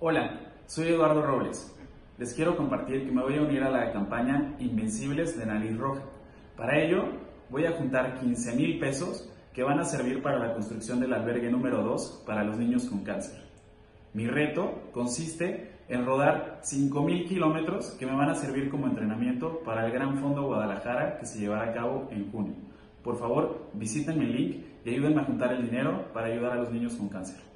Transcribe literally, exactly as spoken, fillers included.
Hola, soy Eduardo Robles. Les quiero compartir que me voy a unir a la campaña Invencibles de Nariz Roja. Para ello, voy a juntar quince mil pesos que van a servir para la construcción del albergue número dos para los niños con cáncer. Mi reto consiste en rodar cinco mil kilómetros que me van a servir como entrenamiento para el Gran Fondo Guadalajara que se llevará a cabo en junio. Por favor, visiten mi link y ayúdenme a juntar el dinero para ayudar a los niños con cáncer.